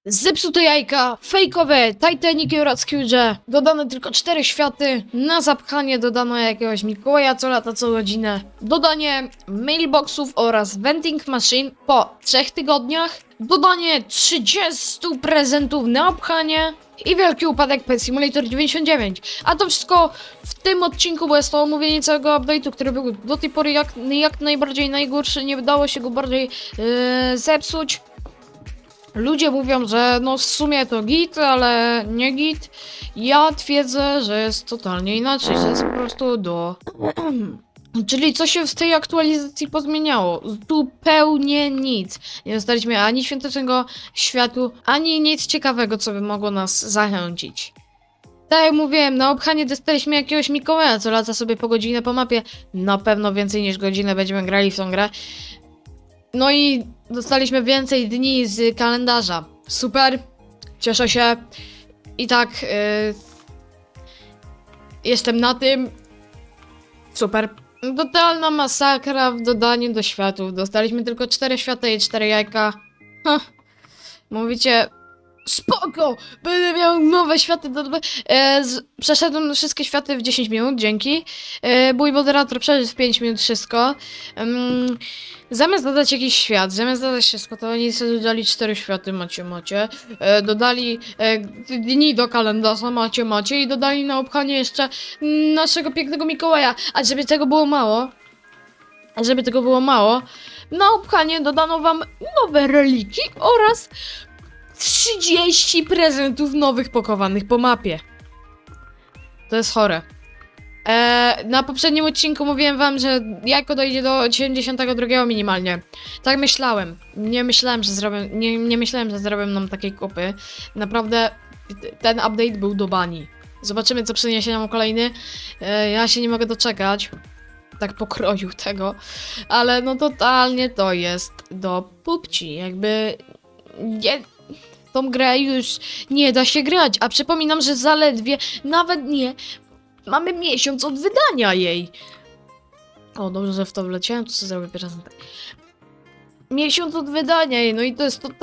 Zepsute jajka, fejkowe, Titanic'i oraz Huge, dodane tylko 4 światy, na zapchanie dodano jakiegoś Mikołaja co lata co godzinę, dodanie mailboxów oraz vending machine po 3 tygodniach, dodanie 30 prezentów na obchanie i wielki upadek Pet Simulator 99. A to wszystko w tym odcinku, bo jest to omówienie całego update'u, który był do tej pory jak najbardziej najgorszy, nie udało się go bardziej zepsuć. Ludzie mówią, że no w sumie to git, ale nie git. Ja twierdzę, że jest totalnie inaczej, że jest po prostu do... Czyli co się w tej aktualizacji pozmieniało? Zupełnie nic. Nie dostaliśmy ani świątecznego światu, ani nic ciekawego, co by mogło nas zachęcić. Tak jak mówiłem, na obchanie dostaliśmy jakiegoś Mikołaja, co lata sobie po godzinę po mapie. Na pewno więcej niż godzinę będziemy grali w tą grę. No i dostaliśmy więcej dni z kalendarza. Super, cieszę się. I tak jestem na tym. Super. Totalna masakra w dodaniu do światów. Dostaliśmy tylko 4 świata i 4 jajka. Mówicie, spoko, będę miał nowe światy do... Przeszedłem wszystkie światy w 10 minut, dzięki. Mój moderator przeszedł w 5 minut wszystko. Zamiast dodać jakiś świat, zamiast dodać wszystko, to oni sobie dodali 4 światy, macie. Dodali dni do kalendarza, macie. I dodali na obchanie jeszcze naszego pięknego Mikołaja. A żeby tego było mało, na obchanie dodano wam nowe reliki oraz 30 prezentów nowych pakowanych po mapie. To jest chore. Na poprzednim odcinku mówiłem wam, że jajko dojdzie do 72 minimalnie. Tak myślałem. Nie myślałem, że zrobią nam takiej kupy. Naprawdę ten update był do bani. Zobaczymy, co przyniesie nam kolejny. Ja się nie mogę doczekać. Tak pokroju tego. Ale no totalnie to jest do pupci. Jakby... Tą grę już nie da się grać, a przypominam, że zaledwie, nawet nie, mamy miesiąc od wydania jej. O, dobrze, że w to wleciałem, to sobie zrobię prezent. Miesiąc od wydania jej, no i to jest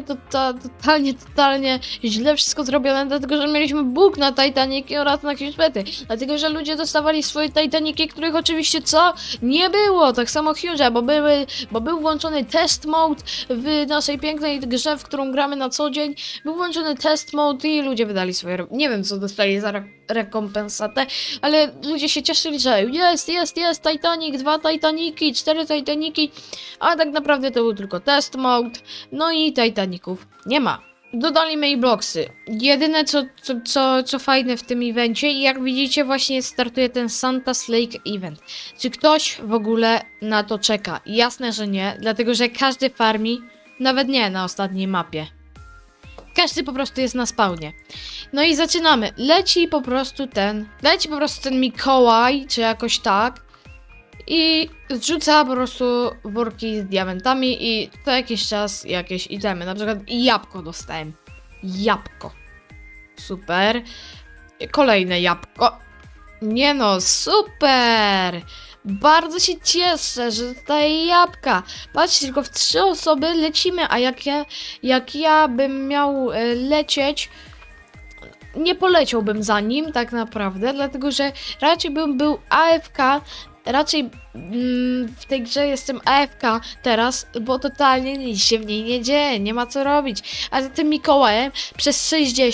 totalnie źle wszystko zrobione, dlatego że mieliśmy bóg na Titanic'i oraz na Huge. Dlatego, że ludzie dostawali swoje Titanic'i, których oczywiście co? Nie było, tak samo Huge, bo był włączony test mode w naszej pięknej grze, w którą gramy na co dzień. Był włączony test mode i ludzie wydali swoje, nie wiem co dostali za rekompensatę, ale ludzie się cieszyli, że jest Titanic, 2 Titanic'i, 4 Titanic'i, a tak naprawdę to był tylko test mode, no i Titaniców nie ma. Dodali mailboxy. Jedyne co fajne w tym evencie, i jak widzicie właśnie startuje ten Santa's Lake event. Czy ktoś w ogóle na to czeka? Jasne, że nie, dlatego że każdy farmi, nawet nie na ostatniej mapie. Każdy po prostu jest na spawnie. No i zaczynamy. Leci po prostu ten Mikołaj, czy jakoś tak. I zrzuca po prostu worki z diamentami i co jakiś czas jakieś itemy. Na przykład jabłko dostałem. Jabłko. Super. Kolejne jabłko. Nie no, super! Bardzo się cieszę, że dostaję jabłka. Patrzcie, tylko w 3 osoby lecimy, a jak ja bym miał lecieć, nie poleciałbym za nim tak naprawdę, dlatego że raczej bym był AFK. Raczej w tej grze jestem AFK teraz, bo totalnie nic się w niej nie dzieje, nie ma co robić. A za tym Mikołajem przez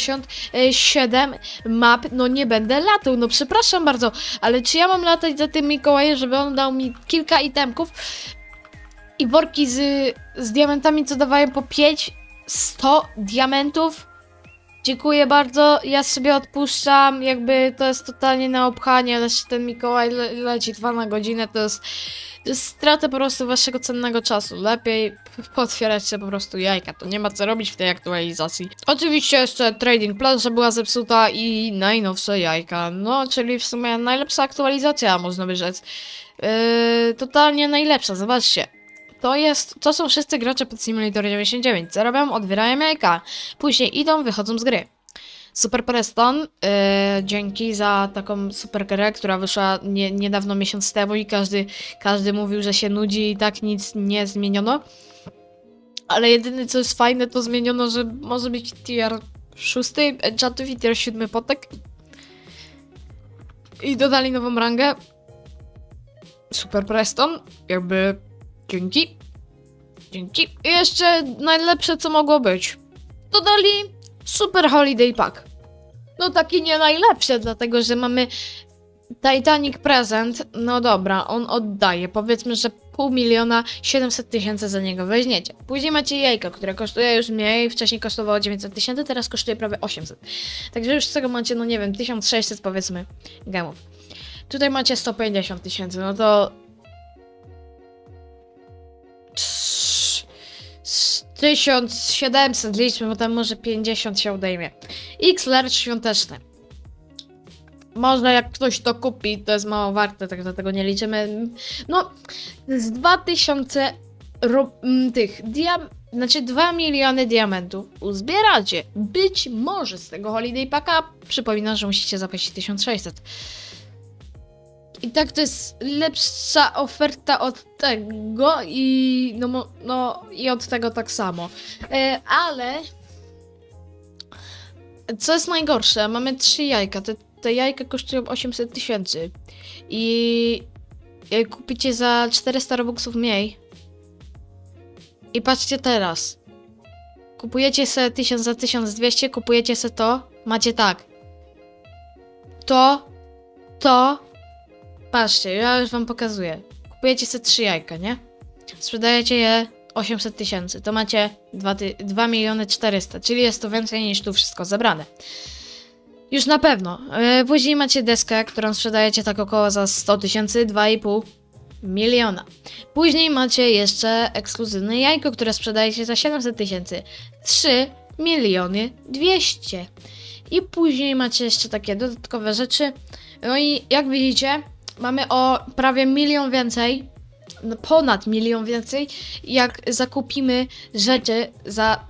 67 map, no nie będę latał, no przepraszam bardzo, ale czy ja mam latać za tym Mikołajem, żeby on dał mi kilka itemków i worki z diamentami, co dawają po 100 diamentów? Dziękuję bardzo, ja sobie odpuszczam, jakby to jest totalnie na obchanie, ale ten Mikołaj leci 2 na godzinę, to jest strata po prostu waszego cennego czasu. Lepiej potwierać sobie po prostu jajka, to nie ma co robić w tej aktualizacji. Oczywiście jeszcze Trading Plaza była zepsuta i najnowsze jajka, no czyli w sumie najlepsza aktualizacja, można by rzec. Totalnie najlepsza, zobaczcie. To są wszyscy gracze Pet Simulator 99. Co robią? Odbierają jajka. Później idą, wychodzą z gry. Super Preston, dzięki za taką super grę, która wyszła niedawno, miesiąc temu i każdy mówił, że się nudzi i tak nic nie zmieniono. Ale jedyne co jest fajne, to zmieniono, że może być tier 6 enchantów i tier 7 potek. I dodali nową rangę. Super Preston. Jakby dzięki. Dzięki. I jeszcze najlepsze co mogło być. Dodali Super Holiday Pack. No taki nie najlepszy, dlatego że mamy Titanic Present. No dobra, on oddaje. Powiedzmy, że 500 700 000 za niego weźmiecie. Później macie jajko, które kosztuje już mniej. Wcześniej kosztowało 900 000, teraz kosztuje prawie 800. Także już z tego macie, no nie wiem, 1600 powiedzmy gemów. Tutaj macie 150 000, no to 1700 liczmy, bo tam może 50 się odejmie. X-Large świąteczny. Można jak ktoś to kupi, to jest mało warte, tak dlatego nie liczymy. No, z 2000 znaczy 2 miliony diamentów uzbieracie. Być może z tego Holiday Packa, przypominam, że musicie zapłacić 1600. I tak to jest lepsza oferta od tego i i od tego tak samo. Ale co jest najgorsze, mamy 3 jajka. Te jajka kosztują 800 000 i jak kupicie za 400 robuxów mniej i patrzcie teraz, kupujecie sobie 1000 za 1200, kupujecie sobie to, macie tak, patrzcie, ja już wam pokazuję, kupujecie sobie 3 jajka, nie? Sprzedajecie je 800 000, to macie 2 400 000, czyli jest to więcej niż tu wszystko zebrane. Już na pewno. Później macie deskę, którą sprzedajecie tak około za 100 000, 2,5 miliona. Później macie jeszcze ekskluzywne jajko, które sprzedajecie za 700 000, 3 200 000. I później macie jeszcze takie dodatkowe rzeczy. No i jak widzicie, mamy o prawie milion więcej, ponad milion więcej, jak zakupimy rzeczy za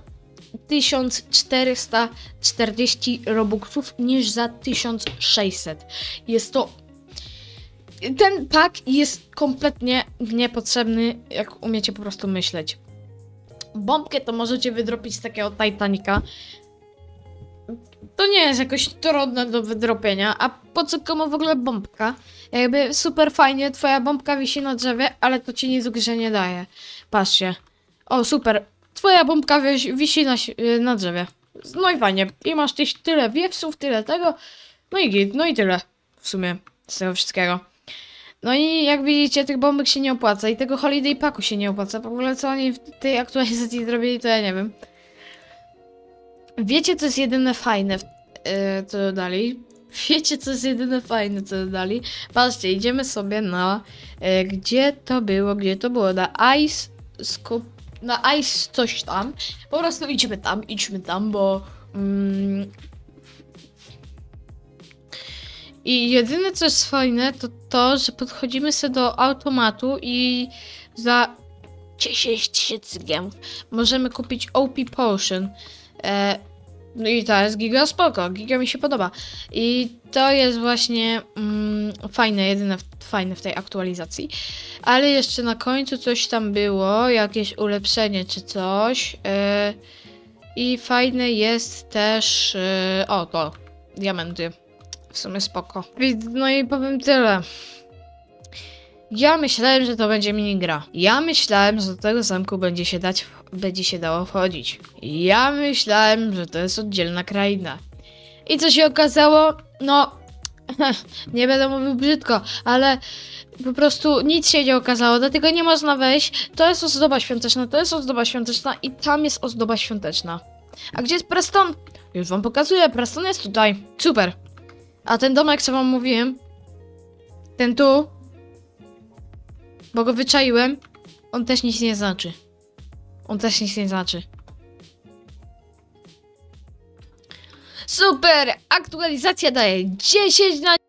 1440 robuxów niż za 1600. Jest to... Ten pack jest kompletnie niepotrzebny, jak umiecie po prostu myśleć. Bombkę to możecie wydropić z takiego Titanica. To nie jest jakoś trudne do wydropienia, a po co komu w ogóle bombka? Jakby super fajnie, twoja bombka wisi na drzewie, ale to ci nic w grze nie daje. Patrzcie. O, super. Twoja bombka wisi na drzewie. No i fajnie. I masz tyle wiewsów, tyle tego. No i git, no i tyle. W sumie z tego wszystkiego. No i jak widzicie, tych bombek się nie opłaca. I tego Holiday Packu się nie opłaca. W ogóle co oni w tej aktualizacji zrobili, to ja nie wiem. Wiecie, co jest jedyne fajne, co dodali? Wiecie, co jest jedyne fajne, co dodali? Patrzcie, idziemy sobie na... Gdzie to było? Na Ice Scoop... Na Ice coś tam. Po prostu idźmy tam, bo... I jedyne, co jest fajne, to to, że podchodzimy sobie do automatu i za 10 000 gemów możemy kupić OP Potion. No i to jest giga spoko, giga mi się podoba. I to jest właśnie fajne, jedyne fajne w tej aktualizacji. Ale jeszcze na końcu coś tam było, jakieś ulepszenie czy coś. I fajne jest też, to, diamenty. W sumie spoko. No i powiem tyle. Ja myślałem, że to będzie minigra. Ja myślałem, że do tego zamku będzie się dało wchodzić. Ja myślałem, że to jest oddzielna kraina. I co się okazało? No, nie będę mówił brzydko, ale po prostu nic się nie okazało, dlatego nie można wejść. To jest ozdoba świąteczna, i tam jest ozdoba świąteczna. A gdzie jest Preston? Już wam pokazuję, Preston jest tutaj. Super. A ten domek, co wam mówiłem, ten tu, bo go wyczaiłem, on też nic nie znaczy. Super! Aktualizacja daje 10 na